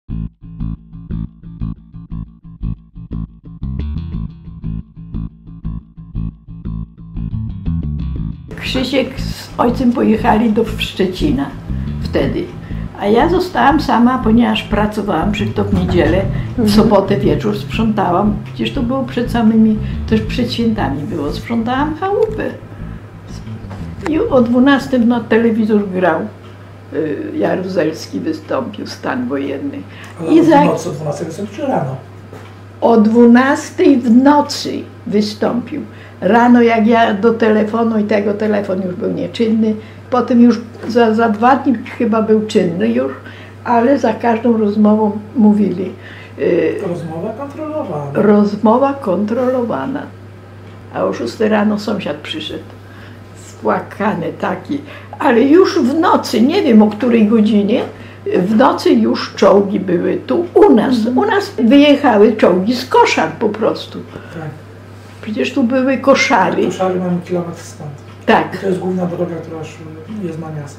Krzysiek z ojcem pojechali do Szczecina wtedy, a ja zostałam sama, ponieważ pracowałam to w niedzielę, w sobotę wieczór sprzątałam, przecież to było przed samymi, też przed świętami było, sprzątałam chałupę. I o 12 na telewizor grał, Jaruzelski wystąpił, stan wojenny. Ale w nocy o 12 wystąpił czy rano? O 12 w nocy wystąpił. Rano jak ja do telefonu i tego telefon już był nieczynny, potem już za 2 dni chyba był czynny już, ale za każdą rozmową mówili. Rozmowa kontrolowana. Rozmowa kontrolowana. A o 6 rano sąsiad przyszedł. Spłakany taki, ale już w nocy, nie wiem o której godzinie, w nocy już czołgi były tu u nas. U nas wyjechały czołgi z koszar po prostu. Tak. Przecież tu były koszary. Koszary mamy kilometr stąd. Tak. I to jest główna droga, która jest na miasto.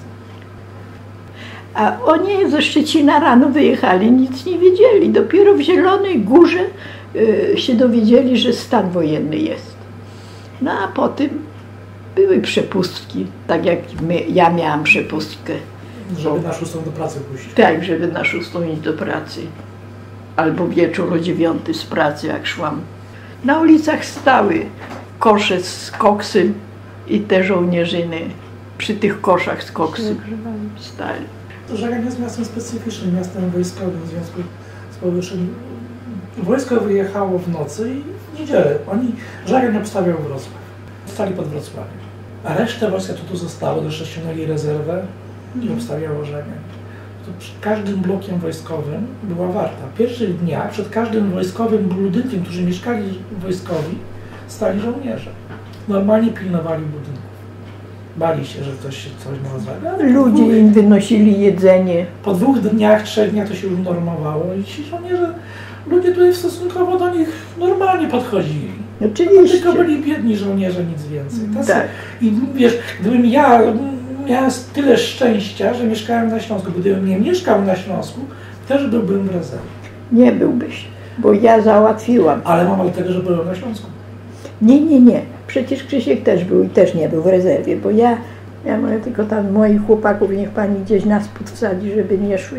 A oni ze Szczecina rano wyjechali, nic nie wiedzieli. Dopiero w Zielonej Górze się dowiedzieli, że stan wojenny jest. No a potem były przepustki, tak jak ja miałam przepustkę. Żeby na 6 do pracy pójść. Tak, żeby na 6 iść do pracy. Albo wieczór o 9 z pracy, jak szłam. Na ulicach stały kosze z koksem i te żołnierzyny przy tych koszach z koksem stali. Żagań jest miastem specyficznym, miastem wojskowym w związku z powyższym. Wojsko wyjechało w nocy i w niedzielę. Żagań obstawiał Wrocław. Stali pod Wrocławiem. A resztę wojska tu zostało, zresztą ściągnęli rezerwę i obstawiało Żagań. To przed każdym blokiem wojskowym była warta. W pierwszych dniach przed każdym wojskowym budynkiem, którzy mieszkali wojskowi, stali żołnierze. Normalnie pilnowali budynków. Bali się, że coś ma zrobić. Ludzie im wynosili jedzenie. Po 2 dniach, 3 dniach to się już normowało i ci żołnierze, ludzie tutaj stosunkowo do nich normalnie podchodzili. Oczywiście. Tylko byli biedni żołnierze, nic więcej. Tak. I wiesz, gdybym ja miałem tyle szczęścia, że mieszkałem na Śląsku, gdybym nie mieszkał na Śląsku, też byłbym w rezerwie. Nie byłbyś, bo ja załatwiłam. Ale mam dlatego, że byłem na Śląsku. Nie. Przecież Krzysiek też był i też nie był w rezerwie, bo ja mówię tylko tam moich chłopaków, niech pani gdzieś nas podsadzi, żeby nie szły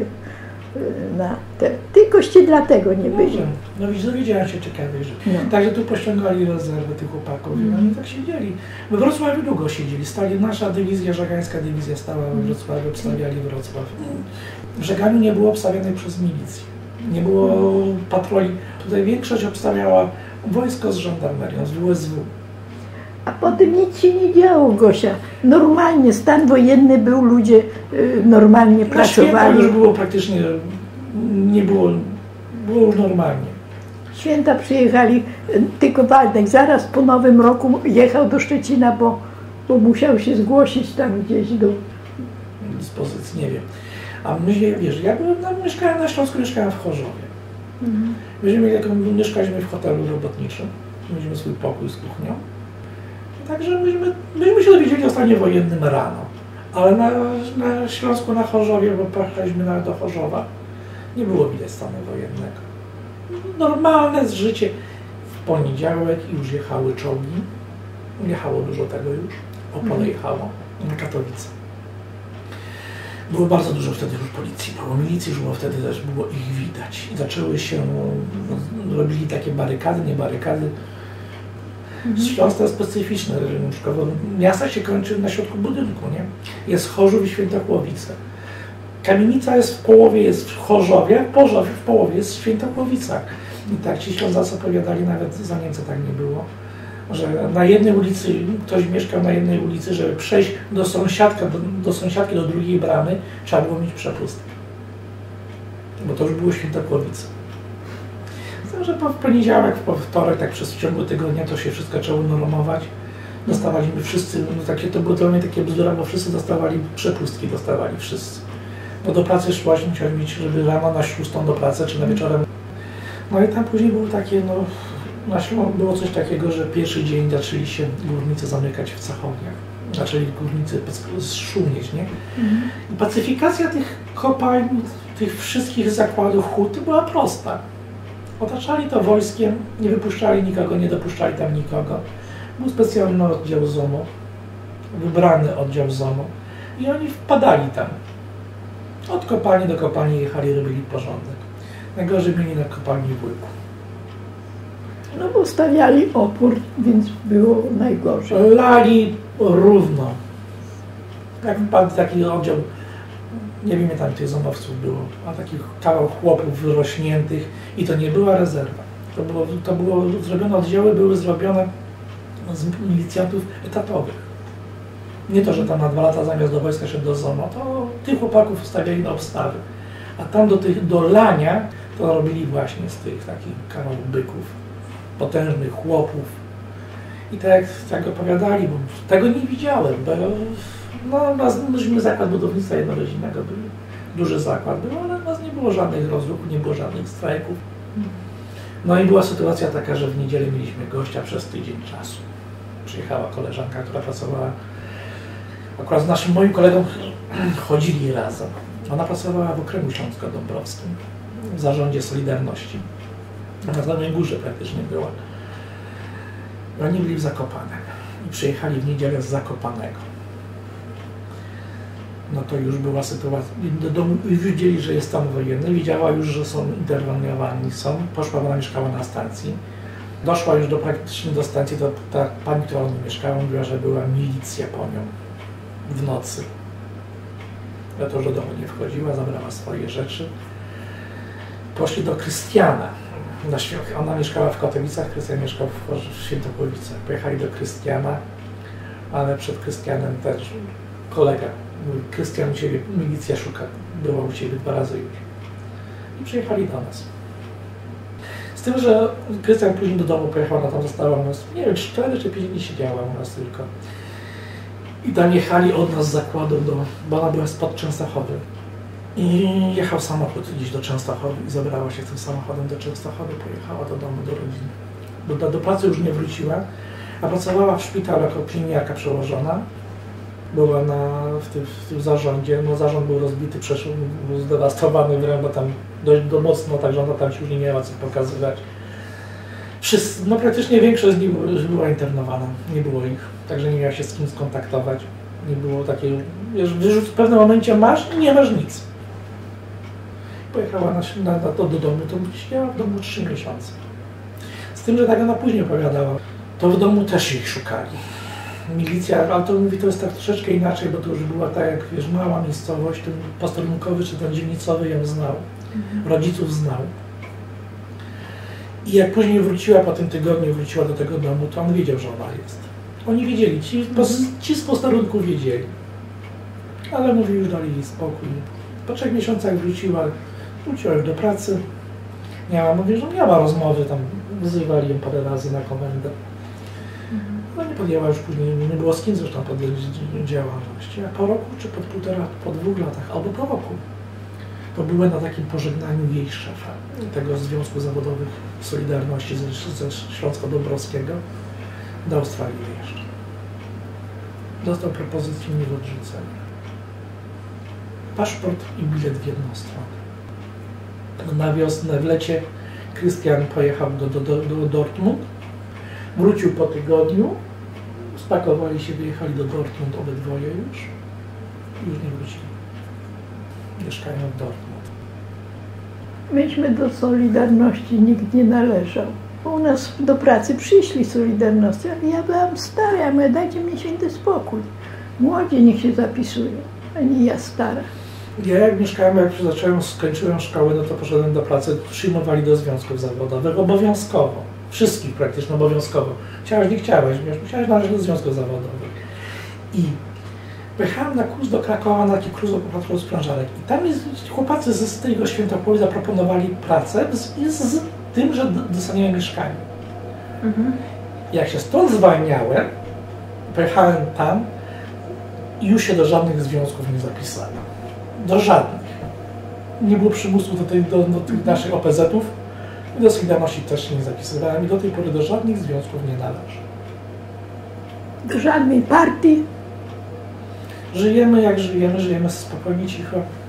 na te. Tylkoście dlatego nie byli. No widzisz, dowiedziałem się ciekawej rzeczy. No. Także tu pościągali rezerwę tych chłopaków i oni tak siedzieli. We Wrocławiu długo siedzieli. Nasza dywizja, żagańska dywizja stała we Wrocławiu, obstawiali Wrocław. W Żeganiu nie było obstawianej przez milicję. Nie było patroli. Tutaj większość obstawiała wojsko z żandarmerią, z WSW. A potem nic się nie działo, Gosia. Normalnie, stan wojenny był, ludzie normalnie pracowali. Już było praktycznie, nie było już normalnie. Święta przyjechali, tylko Waldek zaraz po Nowym Roku jechał do Szczecina, bo musiał się zgłosić tam gdzieś do dyspozycji, nie wiem. A my, wiesz, ja mieszkałem na Śląsku, mieszkałem w Chorzowie. Mieszkaliśmy w hotelu robotniczym, mieliśmy swój pokój z kuchnią. Także myśmy się dowiedzieli o stanie wojennym rano, ale na Śląsku, na Chorzowie, bo pojechaliśmy nawet do Chorzowa, nie było widać stanu wojennego. Normalne życie. W poniedziałek już jechały czołgi, jechało dużo tego już, Opole jechało, na Katowice. Było bardzo dużo wtedy już policji, było milicji, już było wtedy też było ich widać. I zaczęły się, robili takie barykady, nie barykady. Śląsk to jest specyficzne, miasta się kończy na środku budynku, nie? Jest Chorzów i Świętokłowice. Kamienica jest w połowie, jest w Chorzowie, w połowie jest w Świętokłowicach. I tak ci Ślązacy opowiadali, nawet za Niemcy tak nie było, że na jednej ulicy, ktoś mieszkał na jednej ulicy, żeby przejść do sąsiadki, do drugiej bramy, trzeba było mieć przepustkę. Bo to już było Świętokłowice. Że w poniedziałek, we wtorek, tak przez w ciągu tygodnia to się wszystko zaczęło normować. Dostawaliśmy wszyscy, to było dla mnie takie bzdura, bo wszyscy dostawali przepustki, wszyscy. Bo do pracy szłaś, musiałeś mieć, żeby rano na 6 do pracy, czy na wieczorem. No i tam później było takie, na Śląsku było coś takiego, że pierwszy dzień zaczęli się górnicy zamykać w cechowniach. Zaczęli górnicy szumieć, nie? I pacyfikacja tych kopalń tych wszystkich zakładów hut była prosta. Otaczali to wojskiem, nie wypuszczali nikogo, nie dopuszczali tam nikogo. Był specjalny oddział ZOMO, wybrany oddział ZOMO i oni wpadali tam. Od kopalni do kopalni jechali, robili porządek. Najgorzej mieli na kopalni Wujku. No bo stawiali opór, więc było najgorzej. Lali równo. Jak wpadł taki oddział, nie wiem ile tam tych zomowców było, a takich kawał chłopów wyrośniętych i to nie była rezerwa. To było zrobione, oddziały były zrobione z milicjantów etatowych. Nie to, że tam na 2 lata zamiast do wojska szedł do ZOMO, to tych chłopaków ustawiali na obstawy. A tam do lania to robili właśnie z tych takich kawałów byków, potężnych chłopów. I tak opowiadali, bo tego nie widziałem, bo myśmy zakład budownictwa jednorodzinnego był, duży zakład był, ale u nas nie było żadnych rozruchów, nie było żadnych strajków. No i była sytuacja taka, że w niedzielę mieliśmy gościa przez tydzień czasu. Przyjechała koleżanka, która pracowała, akurat z moim kolegą chodzili razem. Ona pracowała w Okręgu Śląsko-Dąbrowskim, w zarządzie Solidarności. Na samej górze praktycznie była. Oni byli w Zakopanem i przyjechali w niedzielę z Zakopanego. No to już była sytuacja, do domu już wiedzieli, że jest stan wojenny, widziała już, że są interweniowani, poszła, ona mieszkała na stacji. Doszła już praktycznie do stacji, to ta pani, która u niej mieszkała, mówiła, że była milicja po nią w nocy. Ja to, że do domu nie wchodziła, zabrała swoje rzeczy. Poszli do Krystiana. Ona mieszkała w Katowicach, Krystian mieszkał w Świętokłowicach. Pojechali do Krystiana, ale przed Krystianem też kolega mówi, Krystian, u Ciebie milicja szuka, była u Ciebie 2 razy już. I przyjechali do nas. Z tym, że Krystian później do domu pojechał, ona tam została u nas, nie wiem, 4 czy 5 dni siedziała u nas tylko. I tam jechali od nas z zakładu, bo ona była spod Częstochowy. I jechał samochód gdzieś do Częstochowy i zabrała się tym samochodem do Częstochowy, pojechała do domu, do rodziny. Do pracy już nie wróciła, a pracowała w szpitalu jako pielęgniarka przełożona. Była w tym zarządzie, no zarząd był rozbity, był zdewastowany wręcz, bo tam dość mocno, także ona tam się już nie miała co pokazywać. No praktycznie większość z nich była internowana, nie było ich, także nie miała się z kim skontaktować. Nie było takiej, wiesz, w pewnym momencie masz i nie masz nic. Pojechała do domu, to siedziała w domu 3 miesiące. Z tym, że tak ona później opowiadała, to w domu też ich szukali. Milicja, ale to mówi, to jest tak troszeczkę inaczej, bo to już była tak jak, wiesz, mała miejscowość, ten posterunkowy czy ten dzielnicowy ją znał, rodziców znał. I jak później wróciła, po tym tygodniu wróciła do tego domu, to on wiedział, że ona jest. Oni wiedzieli, ci z posterunku wiedzieli. Ale mówi, już dali jej spokój. Po 3 miesiącach wróciła już do pracy. Mówi, że miała rozmowy, tam wzywali ją parę razy na komendę. No nie podjęła już później, nie było z kim zresztą podjąć działalność. A po roku, czy po 1,5, po 2 latach, albo po roku, to były na takim pożegnaniu jej szefa, tego Związku Zawodowych Solidarności ze Śląsko-Dąbrowskiego, do Australii wyjeżdża. Dostał propozycję nie do odrzucenia. Paszport i bilet w jedną stronę. Na wiosnę, w lecie Krystian pojechał do Dortmund, wrócił po tygodniu, spakowali się, wyjechali do Dortmund obydwoje już nie wrócili. Mieszkają w Dortmund. Myśmy do Solidarności nikt nie należał. U nas do pracy przyszli Solidarności, ale ja byłam stara, ja mówię, dajcie mi święty spokój. Młodzi niech się zapisują, a nie ja stara. Ja jak mieszkałem, jak skończyłem szkołę, no to poszedłem do pracy, przyjmowali do związków zawodowych obowiązkowo. Wszystkich praktycznie obowiązkowo. Chciałaś, nie chciałaś, musiałaś należeć do związków zawodowych. I pojechałem na kurs do Krakowa, na taki kurs o patrolu sprężarek. I tam chłopacy z tego Świętochłowi zaproponowali pracę z tym, że dostaniemy mieszkanie. Jak się stąd zwalniałem, pojechałem tam i już się do żadnych związków nie zapisałem. Do żadnych. Nie było przymusu do tych naszych OPZ-ów. I do Solidarności też się nie zapisywałem i do tej pory do żadnych związków nie należę. Do żadnej partii? Żyjemy jak żyjemy, żyjemy spokojnie, cicho.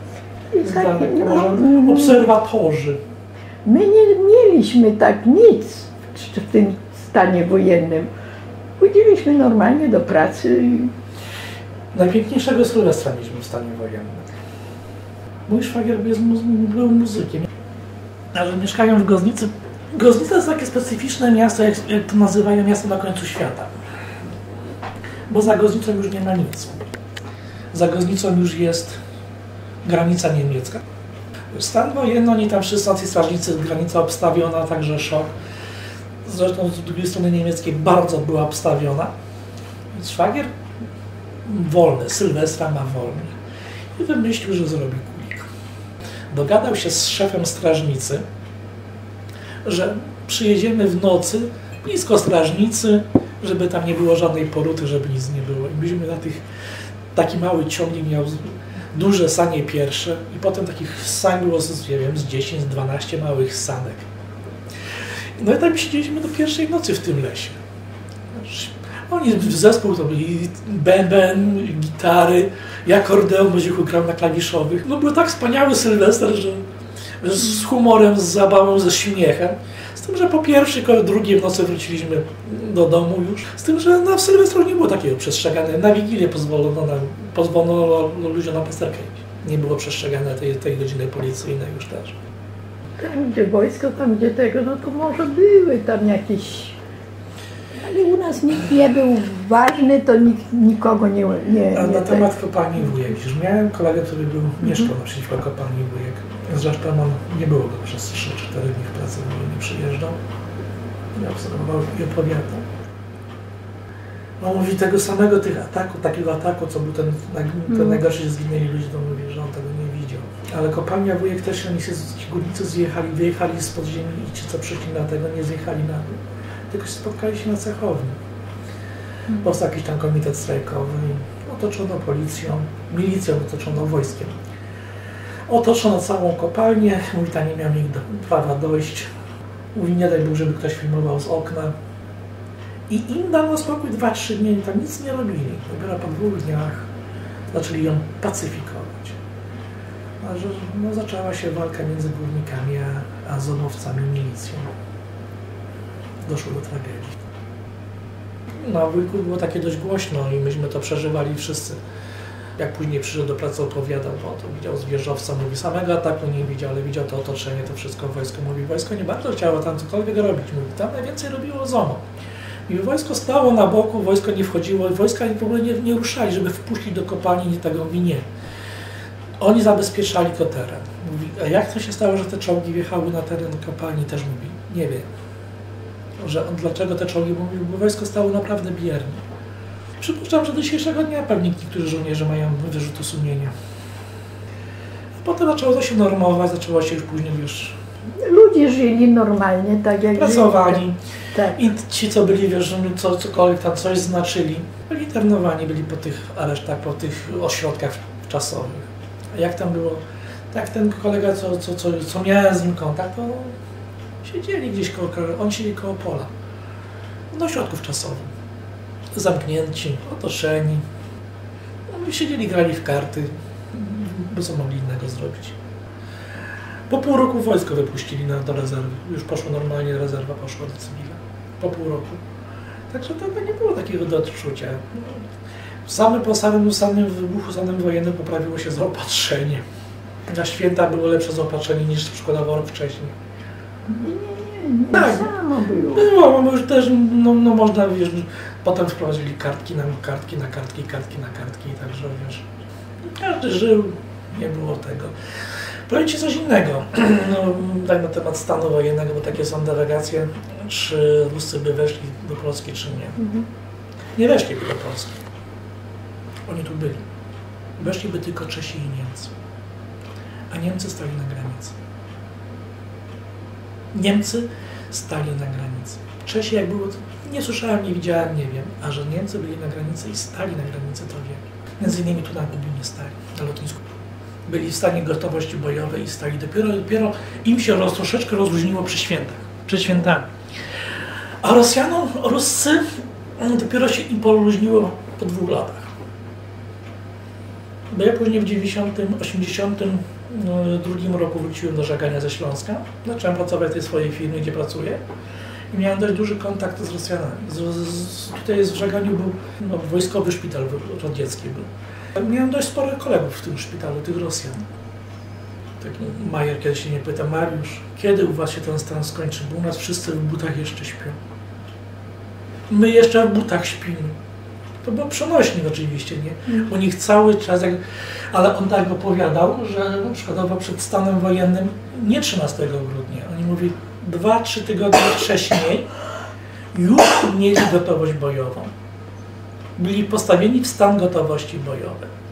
I Z tak, daleka, no, może obserwatorzy. my nie mieliśmy tak nic w tym stanie wojennym. Chodziliśmy normalnie do pracy. Najpiękniejszego Sylwestra mieliśmy w stanie wojennym. Mój szwagier był muzykiem, ale mieszkają w Goznicy. Goznica to jest takie specyficzne miasto, jak to nazywają miasto na końcu świata. Bo za Goznicą już nie ma nic. Za Goznicą już jest granica niemiecka. Stan wojenny, oni tam wszyscy strażnicy, granica obstawiona, także szok. Zresztą z drugiej strony niemieckiej bardzo była obstawiona. Więc szwagier wolny, Sylwestra ma wolny. I wymyślił, że zrobi kulik. Dogadał się z szefem strażnicy, że przyjedziemy w nocy blisko strażnicy, żeby tam nie było żadnej poruty, żeby nic nie było. I byliśmy na taki mały ciągnik miał duże sanie pierwsze i potem takich sań było nie wiem, z 10, z 12 małych sanek. No i tak siedzieliśmy do pierwszej nocy w tym lesie. Oni w zespół to byli bęben, gitary, ja akordeon będzie grał na klawiszowych. No był tak wspaniały Sylwester, że z humorem, z zabawą, ze śmiechem. Z tym, że po pierwszej, po drugiej w nocy wróciliśmy do domu już. Z tym, że na Sylwestru nie było takiego przestrzegane. Na Wigilię pozwolono ludziom na pasterkę. Nie było przestrzegane tej godziny policyjnej już też. Tam gdzie wojsko, tam gdzie tego, no to może były tam jakieś... Ale u nas nikt nie był ważny, to nikt nikogo nie... A na temat kopalni Wujek. Już miałem kolegę, który mieszkał naprzeciwko kopalni Wujek. Zresztą nie było go przez 3-4 dni w pracy, nie przyjeżdżał. Ja obserwował i opowiadał. On mówi tego samego takiego ataku, co był ten najgorszy, że zginęli ludzie, to mówi, że on tego nie widział. Ale kopalnia Wujek też, oni się z górnicy wyjechali z podziemi i ci, co przyszli na tego, nie zjechali na dół. Tylko się spotkali się na cechowni. Powstał jakiś tam komitet strajkowy, otoczono policją, milicją, otoczono wojskiem. Otoczono całą kopalnię, mówi, tam nie miał nikt prawa dojść. Mówi, nie daj Bóg, żeby ktoś filmował z okna. I im dano spokój 2-3 dni, tam nic nie robili. Dopiero po 2 dniach zaczęli ją pacyfikować. A że zaczęła się walka między górnikami a zonowcami, milicją. Doszło do tragedii. Na Wujku było takie dość głośno i myśmy to przeżywali wszyscy. Jak później przyszedł do pracy, opowiadał, bo to widział z wieżowca, mówi, samego ataku nie widział, ale widział to otoczenie, to wszystko wojsko. Mówi, wojsko nie bardzo chciało tam cokolwiek robić. Mówi, tam najwięcej robiło ZOMO. I wojsko stało na boku, wojsko nie wchodziło, wojska w ogóle nie ruszali, żeby wpuścić do kopalni, nie tego mówi, nie. Oni zabezpieczali to teren. Mówi, a jak to się stało, że te czołgi wjechały na teren kopalni, też mówi, nie wiem. Dlaczego te czołgi, bo wojsko stało naprawdę biernie. Przypuszczam, że do dzisiejszego dnia pewnie niektórzy żołnierze mają wyrzuty sumienia. Potem zaczęło to się normować, zaczęło się już później Ludzie żyli normalnie, tak jak pracowali. Tak. I ci, co byli, cokolwiek tam coś znaczyli, byli internowani, byli po tych aresztach, po tych ośrodkach czasowych. A jak tam było, tak ten kolega, co miałem z nim kontakt, to siedzieli gdzieś oni siedzieli koło pola, do ośrodków czasowych. Zamknięci, otoczeni. No, siedzieli, grali w karty, bo co mogli innego zrobić. Po pół roku wojsko wypuścili do rezerwy. Już poszło normalnie, rezerwa poszła do cywila. Po pół roku. Także to nie było takiego do odczucia. Po samym wybuchu, samym wojennym poprawiło się zaopatrzenie. Na święta było lepsze zaopatrzenie niż przykładowo rok wcześniej. Nie tak, samo było. Było, bo już też, można, wiesz, potem wprowadzili kartki na kartki, także wiesz, każdy żył, nie było tego. Powiem Ci coś innego, tak na temat stanu wojennego, bo takie są delegacje, czy Ruscy by weszli do Polski, czy nie. Nie weszliby do Polski. Oni tu byli. Weszliby tylko Czesi i Niemcy. A Niemcy stali na granicy. Niemcy stali na granicy. Czesi jak było, nie słyszałem, nie widziałem, nie wiem, a że Niemcy byli na granicy i stali na granicy, to wiem. Między innymi tu na Lublinie stali, na lotnisku. Byli w stanie gotowości bojowej i stali. Dopiero im się troszeczkę rozluźniło przed świętami. A Ruscy dopiero się im poluźniło po 2 latach. Bo ja później w 90, 80 w drugim roku wróciłem do żegania ze Śląska. Zacząłem pracować w tej swojej firmie, gdzie pracuję. I miałem dość duży kontakt z Rosjanami. Tutaj w żeganiu był wojskowy szpital radziecki. Miałem dość sporo kolegów w tym szpitalu, tych Rosjan. Taki Majer kiedyś się mnie pyta, Mariusz, kiedy u was się ten stan skończy? Bo u nas wszyscy w butach jeszcze śpią. My jeszcze w butach śpimy. To był przenośnik oczywiście, nie? U nich cały czas, ale on tak opowiadał, że przykładowo przed stanem wojennym, nie 13 grudnia, oni mówili 2-3 tygodnie wcześniej już mieli gotowość bojową. Byli postawieni w stan gotowości bojowej.